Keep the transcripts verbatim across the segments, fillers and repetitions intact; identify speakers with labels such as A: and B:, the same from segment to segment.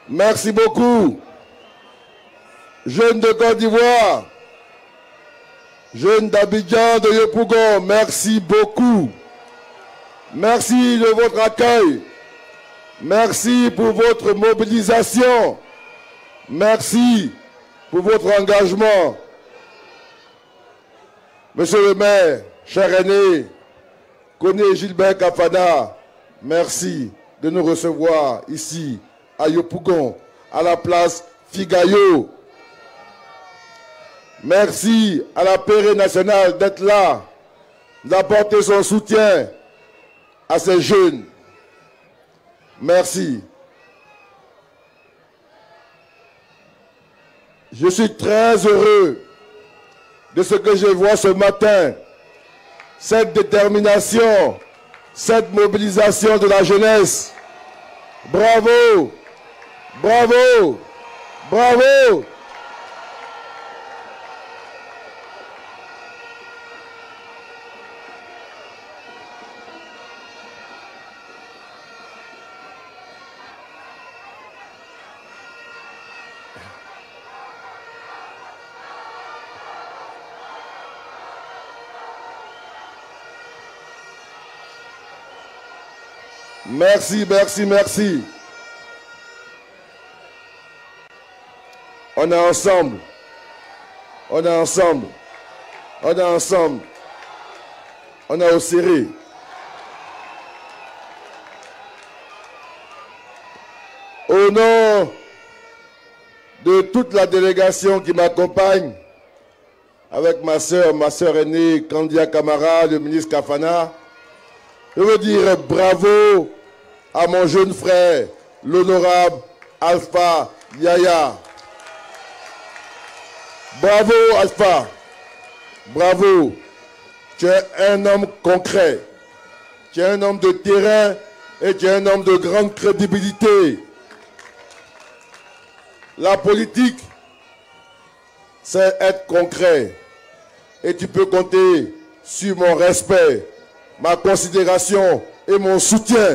A: Merci beaucoup. Jeunes de Côte d'Ivoire, jeunes d'Abidjan, de Yopougon, merci beaucoup. Merci de votre accueil. Merci pour votre mobilisation. Merci pour votre engagement. Monsieur le maire, cher aîné, Koné Gilbert Kafana, merci de nous recevoir ici à Yopougon, à la place Figayo. Merci à la Péré nationale d'être là, d'apporter son soutien à ces jeunes. Merci. Je suis très heureux de ce que je vois ce matin, cette détermination, cette mobilisation de la jeunesse. Bravo, bravo, bravo. Merci, merci, merci. On est ensemble. On est ensemble. On est ensemble. On est au serré. Au nom de toute la délégation qui m'accompagne, avec ma soeur, ma soeur aînée, Kandia Kamara, le ministre Kafana, je veux dire bravo à mon jeune frère, l'honorable Alpha Yaya. Bravo Alpha, bravo. Tu es un homme concret, tu es un homme de terrain et tu es un homme de grande crédibilité. La politique, c'est être concret. Et tu peux compter sur mon respect, ma considération et mon soutien.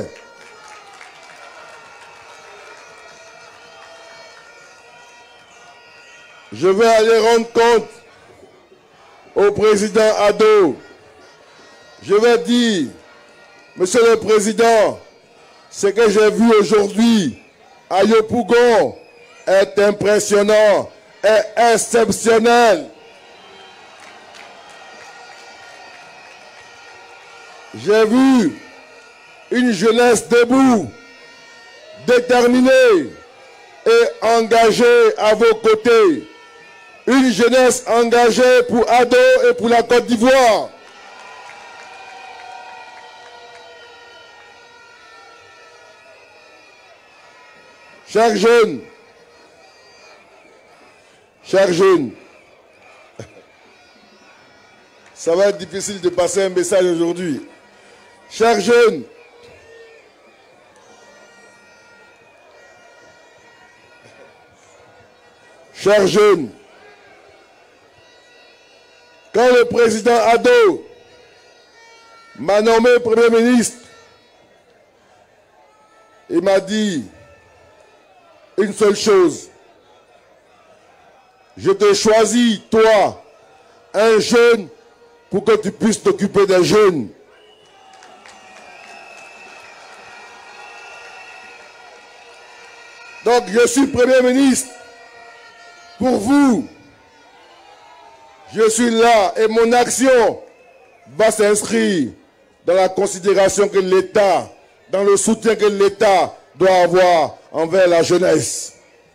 A: Je vais aller rendre compte au président Ado. Je vais dire, Monsieur le Président, ce que j'ai vu aujourd'hui à Yopougon est impressionnant, est exceptionnel. J'ai vu une jeunesse debout, déterminée et engagée à vos côtés. Une jeunesse engagée pour Ado et pour la Côte d'Ivoire. Chers jeunes, chers jeunes, ça va être difficile de passer un message aujourd'hui. Chers jeunes, chers jeunes, quand le président Ado m'a nommé Premier ministre, il m'a dit une seule chose. Je te choisis, toi, un jeune, pour que tu puisses t'occuper des jeunes. Donc, je suis Premier ministre pour vous. Je suis là et mon action va s'inscrire dans la considération que l'État, dans le soutien que l'État doit avoir envers la jeunesse.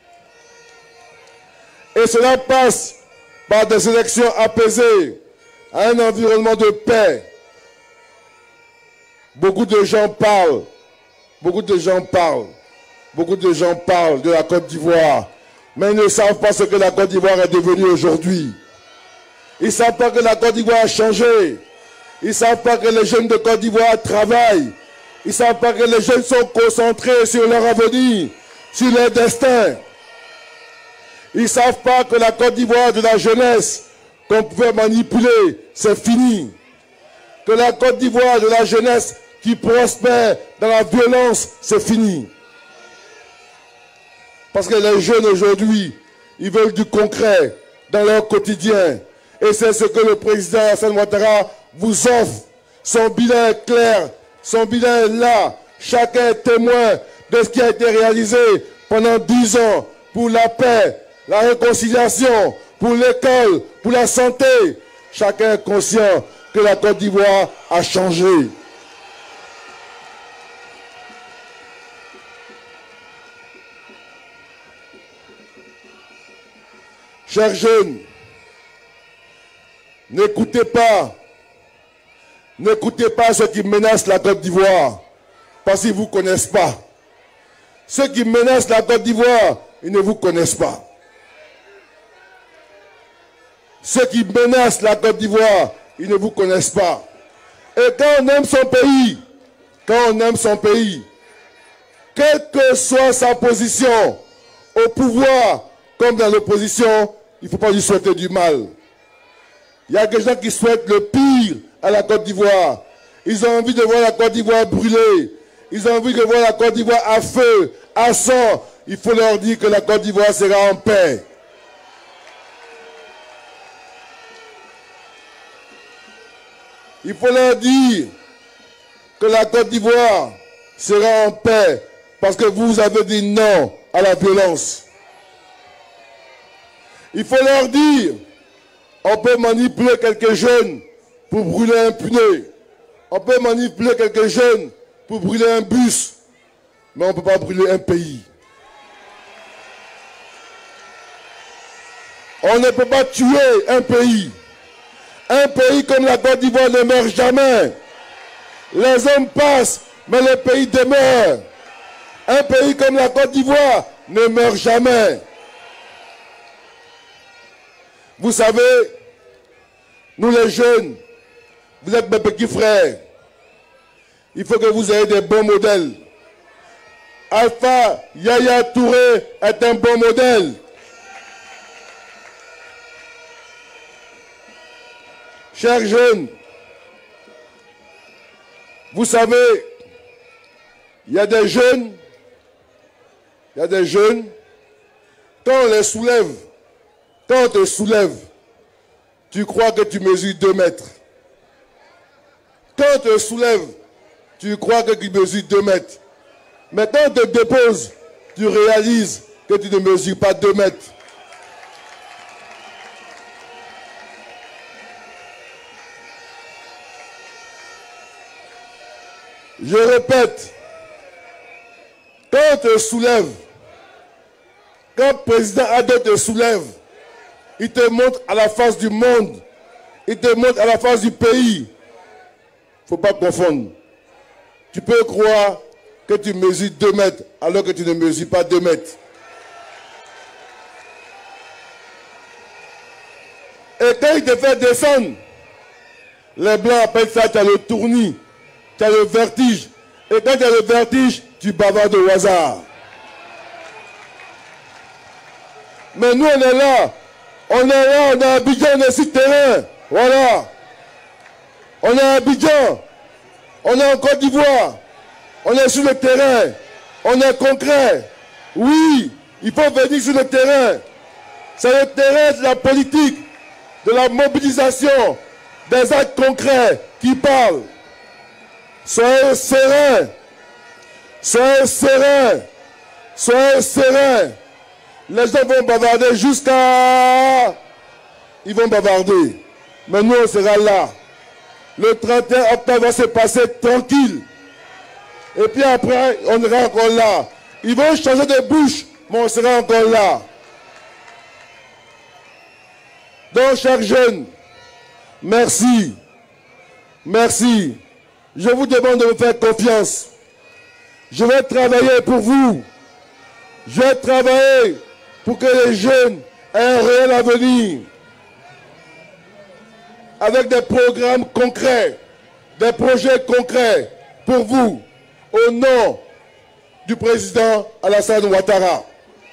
A: Et cela passe par des élections apaisées, à un environnement de paix. Beaucoup de gens parlent, beaucoup de gens parlent, beaucoup de gens parlent de la Côte d'Ivoire, mais ils ne savent pas ce que la Côte d'Ivoire est devenue aujourd'hui. Ils ne savent pas que la Côte d'Ivoire a changé. Ils ne savent pas que les jeunes de Côte d'Ivoire travaillent. Ils ne savent pas que les jeunes sont concentrés sur leur avenir, sur leur destin. Ils ne savent pas que la Côte d'Ivoire de la jeunesse qu'on pouvait manipuler, c'est fini. Que la Côte d'Ivoire de la jeunesse qui prospère dans la violence, c'est fini. Parce que les jeunes aujourd'hui, ils veulent du concret dans leur quotidien. Et c'est ce que le président Alassane Ouattara vous offre. Son bilan est clair, son bilan est là. Chacun est témoin de ce qui a été réalisé pendant dix ans pour la paix, la réconciliation, pour l'école, pour la santé. Chacun est conscient que la Côte d'Ivoire a changé. Chers jeunes, n'écoutez pas, n'écoutez pas ceux qui menacent la Côte d'Ivoire, parce qu'ils ne vous connaissent pas. Ceux qui menacent la Côte d'Ivoire, ils ne vous connaissent pas. Ceux qui menacent la Côte d'Ivoire, ils ne vous connaissent pas. Et quand on aime son pays, quand on aime son pays, quelle que soit sa position, au pouvoir comme dans l'opposition, il ne faut pas lui souhaiter du mal. Il y a des gens qui souhaitent le pire à la Côte d'Ivoire. Ils ont envie de voir la Côte d'Ivoire brûler. Ils ont envie de voir la Côte d'Ivoire à feu, à sang. Il faut leur dire que la Côte d'Ivoire sera en paix. Il faut leur dire que la Côte d'Ivoire sera en paix parce que vous avez dit non à la violence. Il faut leur dire, on peut manipuler quelques jeunes pour brûler un pneu. On peut manipuler quelques jeunes pour brûler un bus. Mais on ne peut pas brûler un pays. On ne peut pas tuer un pays. Un pays comme la Côte d'Ivoire ne meurt jamais. Les hommes passent, mais le pays demeure. Un pays comme la Côte d'Ivoire ne meurt jamais. Vous savez, nous les jeunes, vous êtes mes petits frères. Il faut que vous ayez des bons modèles. Alpha Yaya Touré est un bon modèle. Chers jeunes, vous savez, il y a des jeunes, il y a des jeunes, quand on les soulève, quand on te soulève, tu crois que tu mesures deux mètres. Quand on te soulève, tu crois que tu mesures deux mètres. Mais quand on te dépose, tu réalises que tu ne mesures pas deux mètres. Je répète, quand on te soulève, quand le président Ado te soulève, il te montre à la face du monde, il te montre à la face du pays. Il ne faut pas confondre. Tu peux croire que tu mesures deux mètres alors que tu ne mesures pas deux mètres. Et quand il te fait descendre, les Blancs appellent ça, tu as le tournis, tu as le vertige. Et quand tu as le vertige, tu bavardes au hasard. Mais nous, on est là. On est là, on est à Abidjan, on est sur terrain. Voilà. On est à Abidjan. On est en Côte d'Ivoire. On est sur le terrain. On est concret. Oui, il faut venir sur le terrain. C'est le terrain de la politique, de la mobilisation, des actes concrets qui parlent. Soyez serein. Soyez serein. Soyez serein. Les gens vont bavarder jusqu'à... Ils vont bavarder. Mais nous, on sera là. Le trente et un octobre va se passer tranquille. Et puis après, on sera encore là. Ils vont changer de bouche, mais on sera encore là. Donc, chers jeunes, merci. Merci. Je vous demande de me faire confiance. Je vais travailler pour vous. Je vais travailler pour que les jeunes aient un réel avenir. Avec des programmes concrets, des projets concrets pour vous, au nom du président Alassane Ouattara.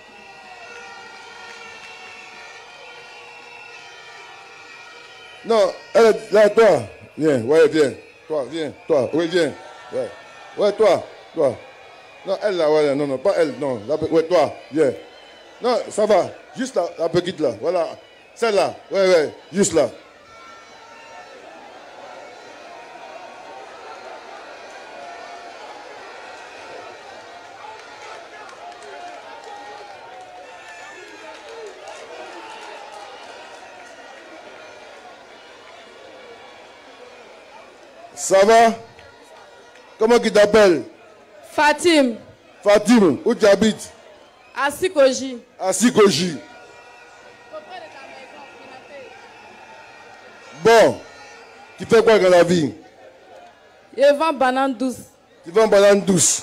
A: Non, elle, là, toi, viens, ouais, viens, toi, viens, toi, oui, viens, ouais, ouais, toi, toi, Non, elle là, ouais, non, non, pas elle, non. La, ouais, toi, viens. Non, ça va. Juste la, la petite là, voilà. Celle-là, ouais, ouais, juste là. Ça va? Comment tu t'appelles?
B: Fatim.
A: Fatim, où tu habites?
B: À Sikoji.
A: À Sikoji. Bon, tu fais quoi dans la vie?
B: Je vends banane douce.
A: Tu vends banane douce.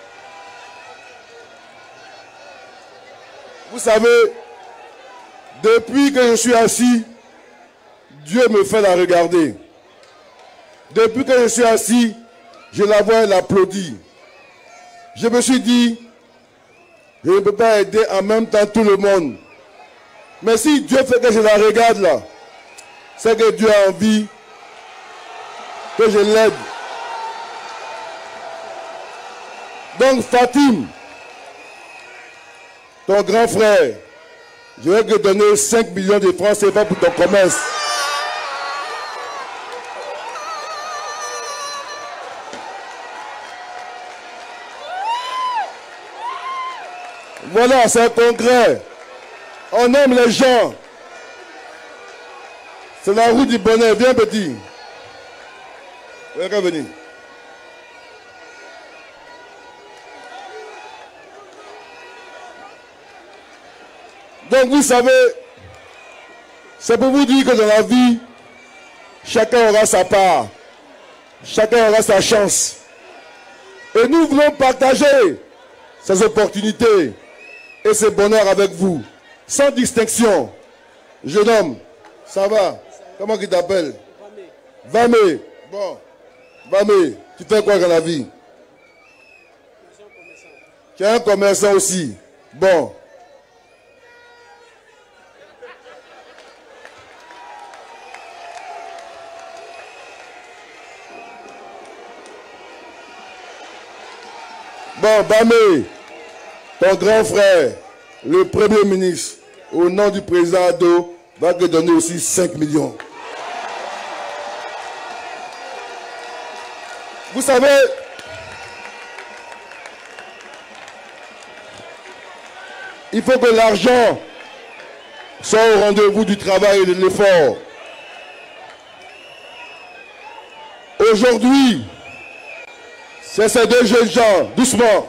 A: Vous savez, depuis que je suis assis, Dieu me fait la regarder. Depuis que je suis assis, je la vois, elle applaudit. Je me suis dit, je ne peux pas aider en même temps tout le monde. Mais si Dieu fait que je la regarde là, c'est que Dieu a envie que je l'aide. Donc Fatim, ton grand frère, je vais te donner cinq millions de francs C F A pour ton commerce. Voilà, c'est un congrès. On aime les gens. C'est la route du bonheur. Viens, petit. Viens, venir. Donc, vous savez, c'est pour vous dire que dans la vie, chacun aura sa part. Chacun aura sa chance. Et nous voulons partager ces opportunités et ce bonheur avec vous, sans distinction. Jeune homme, ça va? Comment tu t'appelles? Vamé. Vamé. Bon. Vamé, tu fais quoi dans la vie? Tu es un commerçant aussi. Bon. Bon, Vamé, ton grand frère, le Premier ministre, au nom du président Ado, va te donner aussi cinq millions. Vous savez, il faut que l'argent soit au rendez-vous du travail et de l'effort. Aujourd'hui, c'est ces deux jeunes gens, doucement.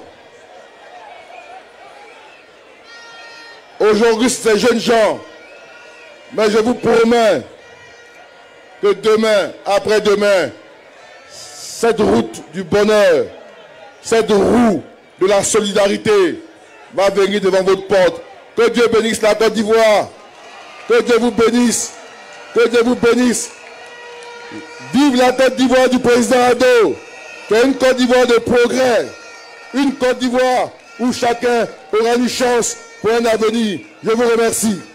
A: Aujourd'hui, c'est ces jeunes gens. Mais je vous promets que demain, après-demain, cette route du bonheur, cette roue de la solidarité va venir devant votre porte. Que Dieu bénisse la Côte d'Ivoire. Que Dieu vous bénisse. Que Dieu vous bénisse. Vive la Côte d'Ivoire du président Ado. Qui est une Côte d'Ivoire de progrès. Une Côte d'Ivoire où chacun aura une chance pour un avenir. Je vous remercie.